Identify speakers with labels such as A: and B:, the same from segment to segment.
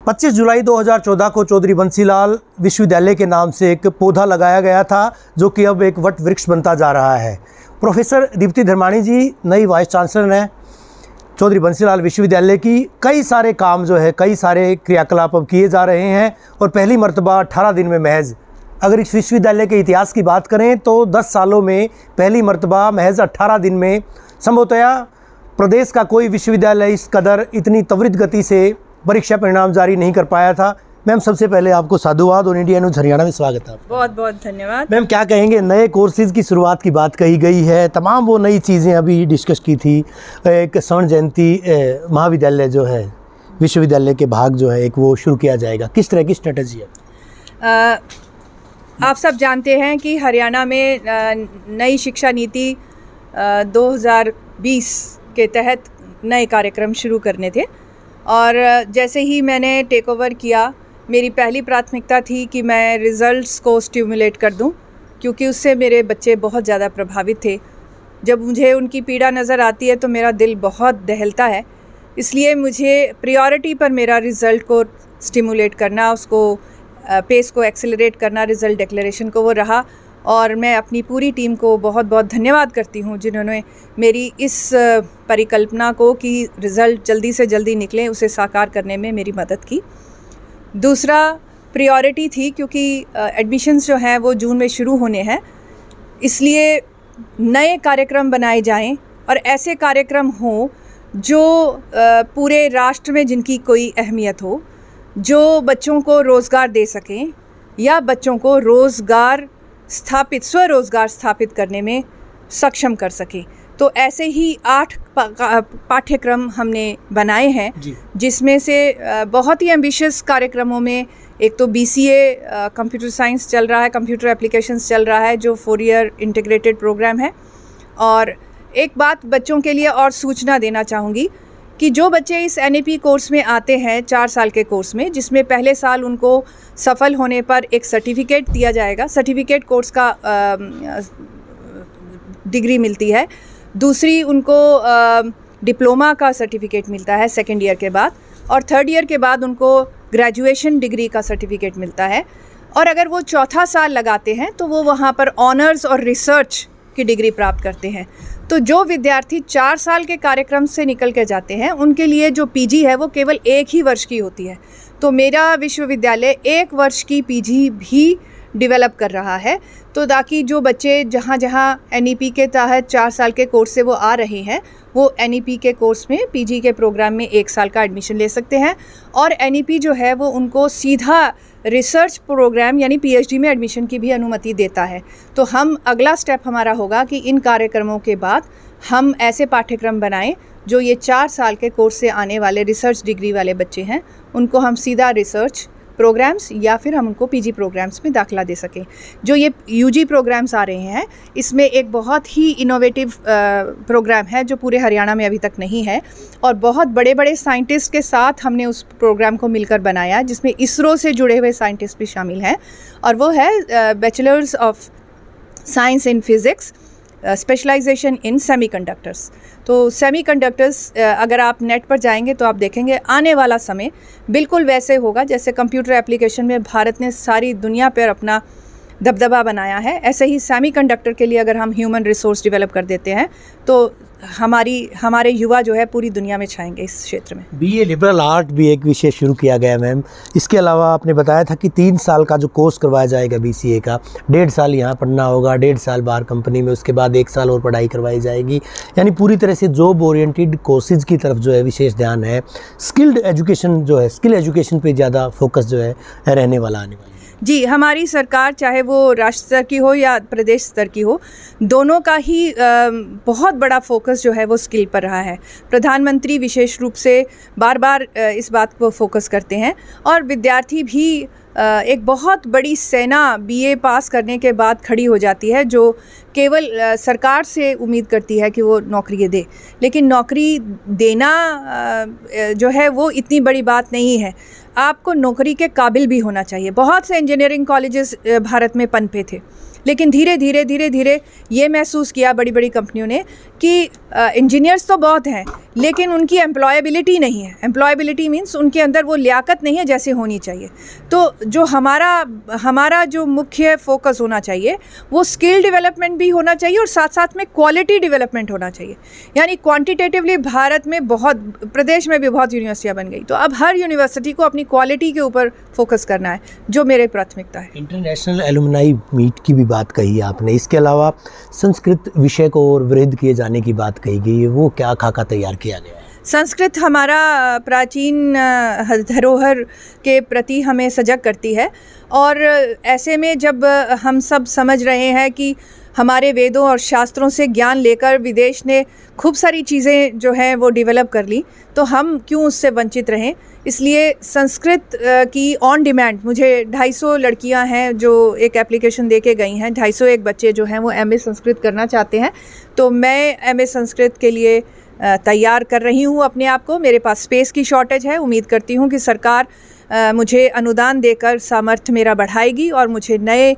A: 25 जुलाई 2014 को चौधरी बंसीलाल विश्वविद्यालय के नाम से एक पौधा लगाया गया था, जो कि अब एक वट वृक्ष बनता जा रहा है। प्रोफेसर दीप्ति धर्माणी जी नई वाइस चांसलर हैं चौधरी बंसीलाल विश्वविद्यालय की। कई सारे काम जो है, कई सारे क्रियाकलाप अब किए जा रहे हैं और पहली मर्तबा 18 दिन में महज, अगर इस विश्वविद्यालय के इतिहास की बात करें तो 10 सालों में पहली मर्तबा महज 18 दिन में संभवतया प्रदेश का कोई विश्वविद्यालय इस कदर इतनी त्वरित गति से परीक्षा परिणाम जारी नहीं कर पाया था। मैम, सबसे पहले आपको साधुवाद और इंडिया न्यूज़ हरियाणा में स्वागत है।
B: बहुत बहुत धन्यवाद।
A: मैम, क्या कहेंगे, नए कोर्सेज़ की शुरुआत की बात कही गई है, तमाम वो नई चीज़ें अभी डिस्कस की थी। एक स्वर्ण जयंती महाविद्यालय जो है, विश्वविद्यालय के भाग जो है एक वो शुरू किया जाएगा, किस तरह की स्ट्रेटजी है?
B: आप सब जानते हैं कि हरियाणा में नई शिक्षा नीति 2020 के तहत नए कार्यक्रम शुरू करने थे और जैसे ही मैंने टेक ओवर किया, मेरी पहली प्राथमिकता थी कि मैं रिज़ल्ट्स को स्टिमुलेट कर दूं, क्योंकि उससे मेरे बच्चे बहुत ज़्यादा प्रभावित थे। जब मुझे उनकी पीड़ा नज़र आती है तो मेरा दिल बहुत दहलता है। इसलिए मुझे प्रायोरिटी पर मेरा रिज़ल्ट को स्टिमुलेट करना, उसको पेस को एक्सेलरेट करना, रिज़ल्ट डिक्लेरेशन को, वो रहा। और मैं अपनी पूरी टीम को बहुत बहुत धन्यवाद करती हूँ जिन्होंने मेरी इस परिकल्पना को कि रिज़ल्ट जल्दी से जल्दी निकले, उसे साकार करने में मेरी मदद की। दूसरा प्रायोरिटी थी, क्योंकि एडमिशन्स जो हैं वो जून में शुरू होने हैं, इसलिए नए कार्यक्रम बनाए जाएं और ऐसे कार्यक्रम हों जो पूरे राष्ट्र में जिनकी कोई अहमियत हो, जो बच्चों को रोज़गार दे सकें या बच्चों को रोज़गार स्थापित, स्वरोज़गार स्थापित करने में सक्षम कर सकें। तो ऐसे ही 8 पाठ्यक्रम हमने बनाए हैं, जिसमें से बहुत ही एम्बिशियस कार्यक्रमों में एक तो BCA कंप्यूटर साइंस चल रहा है, कंप्यूटर एप्लीकेशंस चल रहा है, जो 4 ईयर इंटीग्रेटेड प्रोग्राम है। और एक बात बच्चों के लिए और सूचना देना चाहूँगी कि जो बच्चे इस NAP कोर्स में आते हैं, 4 साल के कोर्स में, जिसमें पहले साल उनको सफल होने पर एक सर्टिफिकेट दिया जाएगा, सर्टिफिकेट कोर्स का डिग्री मिलती है। दूसरी उनको डिप्लोमा का सर्टिफिकेट मिलता है 2nd ईयर के बाद, और 3rd ईयर के बाद उनको ग्रेजुएशन डिग्री का सर्टिफिकेट मिलता है। और अगर वो 4था साल लगाते हैं तो वो वहाँ पर ऑनर्स और रिसर्च की डिग्री प्राप्त करते हैं। तो जो विद्यार्थी 4 साल के कार्यक्रम से निकल के जाते हैं, उनके लिए जो PG है वो केवल 1 ही वर्ष की होती है। तो मेरा विश्वविद्यालय 1 वर्ष की PG भी डेवलप कर रहा है, तो ताकि जो बच्चे जहाँ जहाँ NEP के तहत 4 साल के कोर्स से वो आ रहे हैं, वो NEP के कोर्स में PG के प्रोग्राम में 1 साल का एडमिशन ले सकते हैं। और NEP जो है वो उनको सीधा रिसर्च प्रोग्राम यानी PhD में एडमिशन की भी अनुमति देता है। तो हम, अगला स्टेप हमारा होगा कि इन कार्यक्रमों के बाद हम ऐसे पाठ्यक्रम बनाएं जो ये 4 साल के कोर्स से आने वाले रिसर्च डिग्री वाले बच्चे हैं, उनको हम सीधा रिसर्च प्रोग्राम्स या फिर हम उनको PG प्रोग्राम्स में दाखिला दे सकें। जो ये UG प्रोग्राम्स आ रहे हैं, इसमें एक बहुत ही इनोवेटिव प्रोग्राम है जो पूरे हरियाणा में अभी तक नहीं है, और बहुत बड़े बड़े साइंटिस्ट के साथ हमने उस प्रोग्राम को मिलकर बनाया, जिसमें ISRO से जुड़े हुए साइंटिस्ट भी शामिल हैं। और वो है bachelors of science in physics, specialisation in semiconductors. तो सेमीकंडक्टर्स, अगर आप नेट पर जाएंगे तो आप देखेंगे आने वाला समय बिल्कुल वैसे होगा जैसे कंप्यूटर एप्लीकेशन में भारत ने सारी दुनिया पर अपना दबदबा बनाया है। ऐसे ही सेमीकंडक्टर के लिए अगर हम ह्यूमन रिसोर्स डेवलप कर देते हैं तो हमारे युवा जो है पूरी दुनिया में छाएंगे इस क्षेत्र में।
A: BA लिबरल आर्ट भी एक विषय शुरू किया गया मैम। इसके अलावा आपने बताया था कि 3 साल का जो कोर्स करवाया जाएगा BCA का, 1.5 साल यहाँ पढ़ना होगा, 1.5 साल बाहर कंपनी में, उसके बाद 1 साल और पढ़ाई करवाई जाएगी। यानी पूरी तरह से जॉब ओरिएंटेड कोर्सेज की तरफ जो है विशेष ध्यान है। स्किल्ड एजुकेशन जो है, स्किल एजुकेशन पे ज़्यादा फोकस जो है रहने वाला, आने वाला।
B: जी, हमारी सरकार चाहे वो राष्ट्र स्तर की हो या प्रदेश स्तर की हो, दोनों का ही बहुत बड़ा फोकस जो है वो स्किल पर रहा है। प्रधानमंत्री विशेष रूप से बार बार इस बात को फोकस करते हैं, और विद्यार्थी भी एक बहुत बड़ी सेना BA पास करने के बाद खड़ी हो जाती है, जो केवल सरकार से उम्मीद करती है कि वो नौकरी दे। लेकिन नौकरी देना जो है वो इतनी बड़ी बात नहीं है। आपको नौकरी के काबिल भी होना चाहिए। बहुत से इंजीनियरिंग कॉलेजेस भारत में पनपे थे, लेकिन धीरे धीरे ये महसूस किया बड़ी बड़ी कंपनियों ने कि इंजीनियर्स तो बहुत हैं, लेकिन उनकी एम्प्लॉयबिलिटी नहीं है। एम्प्लॉयबिलिटी मीन्स उनके अंदर वो लियाकत नहीं है जैसे होनी चाहिए। तो जो हमारा जो मुख्य फोकस होना चाहिए वो स्किल डेवलपमेंट भी होना चाहिए और साथ साथ में क्वालिटी डेवलपमेंट होना चाहिए। यानी क्वांटिटेटिवली भारत में प्रदेश में भी बहुत यूनिवर्सिटियाँ बन गई, तो अब हर यूनिवर्सिटी को अपनी क्वालिटी के ऊपर फोकस करना है, जो मेरी प्राथमिकता है।
A: इंटरनेशनल एलुमनाई मीट की भी बात कही आपने, इसके अलावा संस्कृत विषय को और वृद्धि किए जाने की बात कही गई है, वो क्या खाका तैयार किया गया है?
B: संस्कृत हमारा प्राचीन धरोहर के प्रति हमें सजग करती है, और ऐसे में जब हम सब समझ रहे हैं कि हमारे वेदों और शास्त्रों से ज्ञान लेकर विदेश ने खूब सारी चीज़ें जो हैं वो डेवलप कर ली, तो हम क्यों उससे वंचित रहें। इसलिए संस्कृत की ऑन डिमांड, मुझे 250 लड़कियां हैं जो एक एप्लीकेशन दे के गई हैं, 251 बच्चे जो हैं वो MA संस्कृत करना चाहते हैं, तो मैं MA संस्कृत के लिए तैयार कर रही हूँ अपने आप को। मेरे पास स्पेस की शॉर्टेज है, उम्मीद करती हूँ कि सरकार मुझे अनुदान देकर सामर्थ्य मेरा बढ़ाएगी और मुझे नए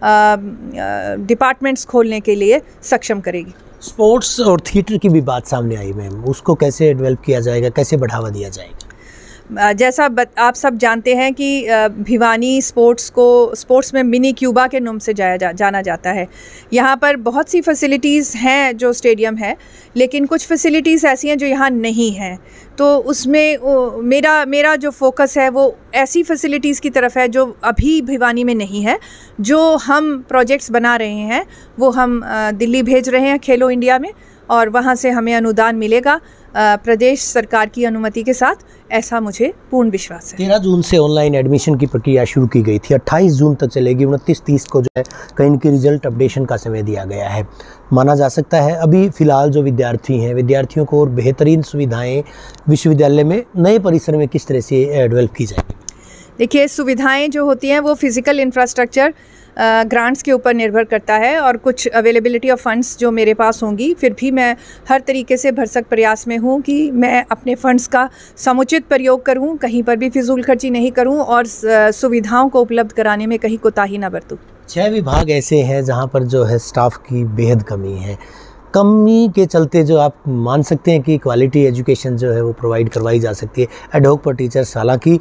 B: डिपार्टमेंट्स खोलने के लिए सक्षम करेगी।
A: स्पोर्ट्स और थिएटर की भी बात सामने आई मैम, उसको कैसे डेवलप किया जाएगा, कैसे बढ़ावा दिया जाएगा?
B: जैसा आप सब जानते हैं कि भिवानी स्पोर्ट्स में मिनी क्यूबा के नाम से जाना जाता है। यहाँ पर बहुत सी फैसिलिटीज़ हैं जो स्टेडियम है, लेकिन कुछ फैसिलिटीज़ ऐसी हैं जो यहाँ नहीं हैं। तो उसमें मेरा जो फोकस है वो ऐसी फैसिलिटीज़ की तरफ है जो अभी भिवानी में नहीं है। जो हम प्रोजेक्ट्स बना रहे हैं वो हम दिल्ली भेज रहे हैं खेलो इंडिया में, और वहाँ से हमें अनुदान मिलेगा प्रदेश सरकार की अनुमति के साथ, ऐसा मुझे पूर्ण विश्वास है।
A: 13 जून से ऑनलाइन एडमिशन की प्रक्रिया शुरू की गई थी, 28 जून तक चलेगी। 29-30 को जो है कहीं इनकी रिजल्ट अपडेशन का समय दिया गया है। माना जा सकता है अभी फ़िलहाल जो विद्यार्थी हैं, विद्यार्थियों को और बेहतरीन सुविधाएं विश्वविद्यालय में नए परिसर में किस तरह से डेवलप की जाएगी?
B: देखिए, सुविधाएं जो होती हैं वो फिज़िकल इंफ्रास्ट्रक्चर ग्रांट्स के ऊपर निर्भर करता है, और कुछ अवेलेबिलिटी ऑफ फंड्स जो मेरे पास होंगी। फिर भी मैं हर तरीके से भरसक प्रयास में हूँ कि मैं अपने फंड्स का समुचित प्रयोग करूँ, कहीं पर भी फिजूल खर्ची नहीं करूँ, और सुविधाओं को उपलब्ध कराने में कहीं कोताही ना बरतूँ। 6
A: विभाग ऐसे हैं जहाँ पर जो है स्टाफ की बेहद कमी है। कमी के चलते जो आप मान सकते हैं कि क्वालिटी एजुकेशन जो है वो प्रोवाइड करवाई जा सकती है। एडहॉक पर टीचर्स, हालांकि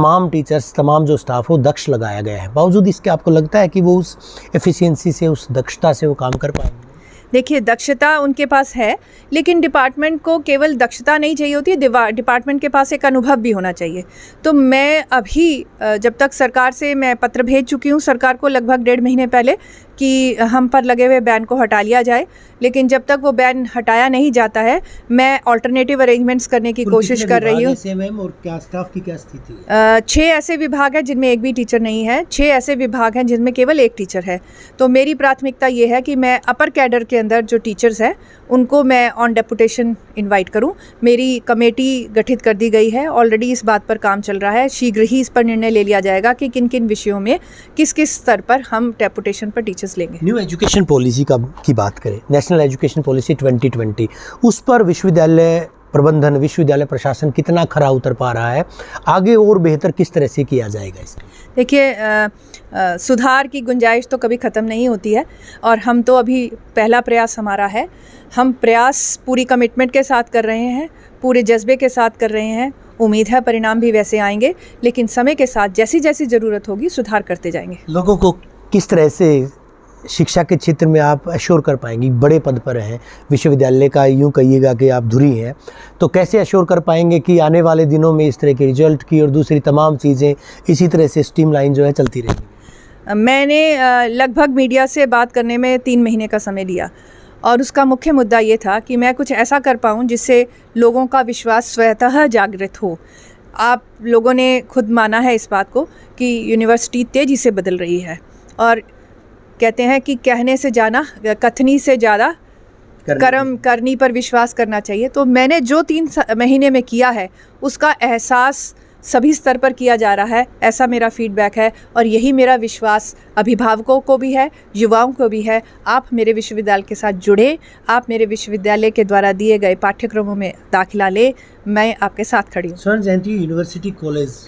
A: तमाम जो स्टाफ हो दक्ष लगाया गया है, बावजूद इसके आपको लगता है कि वो उस एफिशिएंसी से, उस दक्षता से वो काम कर पाएंगे?
B: देखिए, दक्षता उनके पास है, लेकिन डिपार्टमेंट को केवल दक्षता नहीं चाहिए होती, डिपार्टमेंट के पास एक अनुभव भी होना चाहिए। तो मैं अभी जब तक सरकार से मैं पत्र भेज चुकी हूँ सरकार को लगभग 1.5 महीने पहले कि हम पर लगे हुए बैन को हटा लिया जाए, लेकिन जब तक वो बैन हटाया नहीं जाता है मैं ऑल्टरनेटिव अरेंजमेंट्स करने की कोशिश कर रही हूँ।
A: और क्या स्टाफ की क्या स्थिति
B: है? 6 ऐसे विभाग हैं जिनमें एक भी टीचर नहीं है, 6 ऐसे विभाग हैं जिनमें केवल एक टीचर है। तो मेरी प्राथमिकता ये है कि मैं अपर कैडर के अंदर जो टीचर्स हैं उनको मैं ऑन डेपुटेशन इनवाइट करूं। मेरी कमेटी गठित कर दी गई है, ऑलरेडी इस बात पर काम चल रहा है। शीघ्र ही इस पर निर्णय ले लिया जाएगा कि किन किन विषयों में किस किस स्तर पर हम डेपुटेशन पर टीचर्स लेंगे।
A: न्यू एजुकेशन पॉलिसी की बात करें, नेशनल एजुकेशन पॉलिसी 2020, उस पर विश्वविद्यालय प्रबंधन, विश्वविद्यालय प्रशासन कितना खरा उतर पा रहा है? आगे और बेहतर किस तरह से किया जाएगा इसका?
B: देखिए, सुधार की गुंजाइश तो कभी ख़त्म नहीं होती है, और हम तो अभी पहला प्रयास हमारा है। हम प्रयास पूरी कमिटमेंट के साथ कर रहे हैं, पूरे जज्बे के साथ कर रहे हैं। उम्मीद है परिणाम भी वैसे आएंगे, लेकिन समय के साथ जैसी जैसी ज़रूरत होगी सुधार करते जाएंगे।
A: लोगों को किस तरह से शिक्षा के क्षेत्र में आप अश्योर कर पाएंगी? बड़े पद पर हैं, विश्वविद्यालय का यूँ कहिएगा कि आप धुरी हैं, तो कैसे अश्योर कर पाएंगे कि आने वाले दिनों में इस तरह के रिजल्ट की और दूसरी तमाम चीज़ें इसी तरह से स्ट्रीमलाइन जो है चलती रहेंगी?
B: मैंने लगभग मीडिया से बात करने में 3 महीने का समय लिया, और उसका मुख्य मुद्दा ये था कि मैं कुछ ऐसा कर पाऊँ जिससे लोगों का विश्वास स्वतः जागृत हो। आप लोगों ने खुद माना है इस बात को कि यूनिवर्सिटी तेज़ी से बदल रही है, और कहते हैं कि कहने से जाना, कथनी से ज़्यादा कर्म करनी पर विश्वास करना चाहिए। तो मैंने जो 3 महीने में किया है उसका एहसास सभी स्तर पर किया जा रहा है, ऐसा मेरा फीडबैक है, और यही मेरा विश्वास अभिभावकों को भी है, युवाओं को भी है। आप मेरे विश्वविद्यालय के साथ जुड़े, आप मेरे विश्वविद्यालय के द्वारा दिए गए पाठ्यक्रमों में दाखिला ले, मैं आपके साथ खड़ी हूँ।
A: स्वर्ण जयंती यूनिवर्सिटी कॉलेज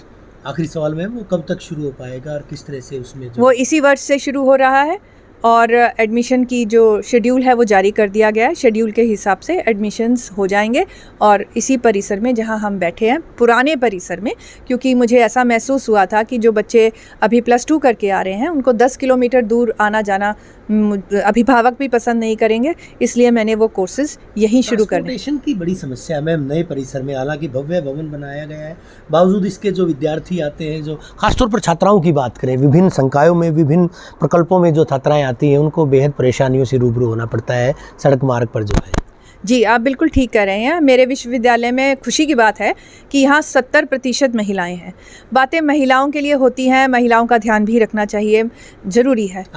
A: आखिरी सवाल मैम, वो कब तक शुरू हो पाएगा और किस तरह से उसमें
B: वो इसी वर्ष से शुरू हो रहा है और एडमिशन की जो शेड्यूल है वो जारी कर दिया गया है। शेड्यूल के हिसाब से एडमिशन्स हो जाएंगे और इसी परिसर में जहां हम बैठे हैं, पुराने परिसर में, क्योंकि मुझे ऐसा महसूस हुआ था कि जो बच्चे अभी +2 करके आ रहे हैं उनको 10 किलोमीटर दूर आना जाना अभिभावक भी पसंद नहीं करेंगे, इसलिए मैंने वो कोर्सेज यहीं शुरू करने।
A: ट्रांसपोर्टेशन की बड़ी समस्या है मैम नए परिसर में, हालांकि भव्य भवन बनाया गया है, बावजूद इसके जो विद्यार्थी आते हैं, जो खासतौर पर छात्राओं की बात करें, विभिन्न संकायों में, विभिन्न प्रकल्पों में जो छात्राएं आती हैं उनको बेहद परेशानियों से रूबरू होना पड़ता है सड़क मार्ग पर जो है।
B: जी, आप बिल्कुल ठीक कह रहे हैं। मेरे विश्वविद्यालय में खुशी की बात है कि यहाँ 70% महिलाएं हैं। बातें महिलाओं के लिए होती हैं, महिलाओं का ध्यान भी रखना चाहिए, ज़रूरी है।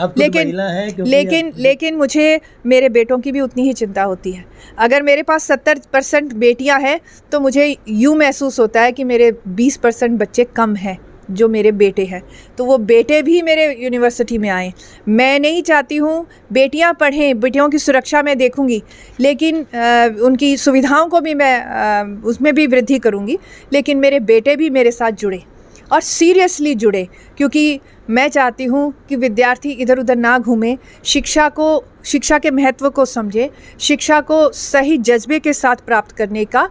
B: लेकिन मुझे मेरे बेटों की भी उतनी ही चिंता होती है। अगर मेरे पास 70% बेटियाँ हैं तो मुझे यूँ महसूस होता है कि मेरे 20% बच्चे कम हैं जो मेरे बेटे हैं, तो वो बेटे भी मेरे यूनिवर्सिटी में आएँ। मैं नहीं चाहती हूँ बेटियाँ पढ़ें, बेटियों की सुरक्षा मैं देखूँगी, लेकिन उनकी सुविधाओं को भी मैं उसमें भी वृद्धि करूँगी, लेकिन मेरे बेटे भी मेरे साथ जुड़े और सीरियसली जुड़े, क्योंकि मैं चाहती हूँ कि विद्यार्थी इधर उधर ना घूमें, शिक्षा के महत्व को समझे, शिक्षा को सही जज्बे के साथ प्राप्त करने का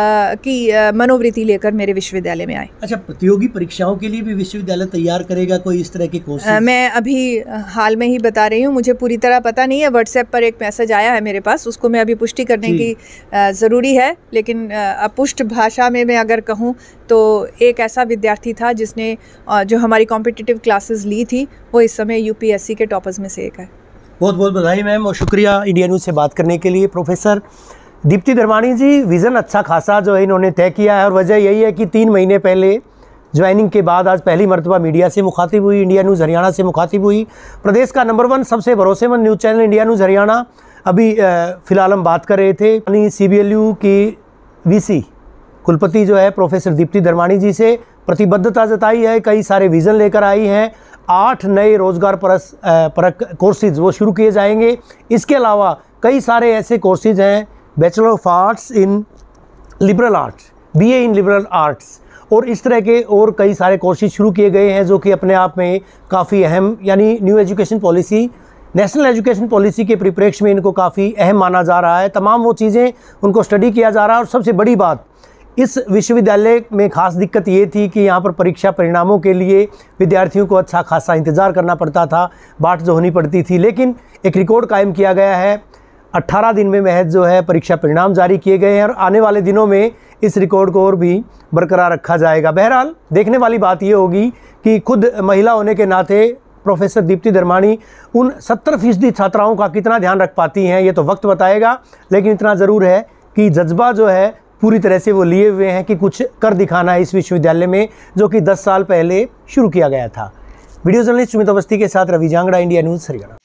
B: मनोवृत्ति लेकर मेरे विश्वविद्यालय में आए।
A: अच्छा, प्रतियोगी परीक्षाओं के लिए भी विश्वविद्यालय तैयार करेगा कोई इस तरह के कोर्स?
B: मैं अभी हाल में ही बता रही हूँ, मुझे पूरी तरह पता नहीं है। व्हाट्सएप पर एक मैसेज आया है मेरे पास, उसको मैं अभी पुष्टि करने की ज़रूरी है, लेकिन अपुष्ट भाषा में मैं अगर कहूँ तो एक ऐसा विद्यार्थी था जिसने जो हमारी कॉम्पिटिटिव क्लासेस ली थी, वो इस समय UPSC के टॉपर्स में से एक है।
A: बहुत बहुत बधाई मैम और शुक्रिया इंडिया न्यूज़ से बात करने के लिए। प्रोफेसर दीप्ति धर्माणी जी, विज़न अच्छा खासा जो है इन्होंने तय किया है और वजह यही है कि 3 महीने पहले ज्वाइनिंग के बाद आज पहली मरतबा मीडिया से मुखातिब हुई, इंडिया न्यूज़ हरियाणा से मुखातिब हुई। प्रदेश का नंबर 1 सबसे भरोसेमंद news channel India news Haryana. अभी फ़िलहाल हम बात कर रहे थे यानी CBLU की VC कुलपति जो है प्रोफेसर दीप्ति धर्माणी जी से प्रतिबद्धता जताई है, कई सारे विज़न लेकर आई हैं। 8 नए रोज़गार परक कोर्सेज वो शुरू किए जाएंगे। इसके अलावा कई सारे ऐसे कोर्सेज हैं, bachelor of arts in liberal arts, BA in liberal arts और इस तरह के और कई सारे कोर्सेज शुरू किए गए हैं जो कि अपने आप में काफ़ी अहम, यानी new education policy, national education policy के परिप्रेक्ष्य में इनको काफ़ी अहम माना जा रहा है। तमाम वो चीज़ें उनको स्टडी किया जा रहा है और सबसे बड़ी बात, इस विश्वविद्यालय में ख़ास दिक्कत ये थी कि यहाँ पर परीक्षा परिणामों के लिए विद्यार्थियों को अच्छा खासा इंतज़ार करना पड़ता था, बाट जो होनी पड़ती थी, लेकिन एक रिकॉर्ड कायम किया गया है। 18 दिन में महज जो है परीक्षा परिणाम जारी किए गए हैं और आने वाले दिनों में इस रिकॉर्ड को और भी बरकरार रखा जाएगा। बहरहाल देखने वाली बात ये होगी कि खुद महिला होने के नाते प्रोफेसर दीप्ति धर्माणी उन 70% छात्राओं का कितना ध्यान रख पाती हैं ये तो वक्त बताएगा, लेकिन इतना ज़रूर है कि जज्बा जो है पूरी तरह से वो लिए हुए हैं कि कुछ कर दिखाना है इस विश्वविद्यालय में, जो कि 10 साल पहले शुरू किया गया था। वीडियो जर्नलिस्ट सुमित अवस्थी के साथ रवि जांगड़ा, इंडिया न्यूज़ हरियाणा।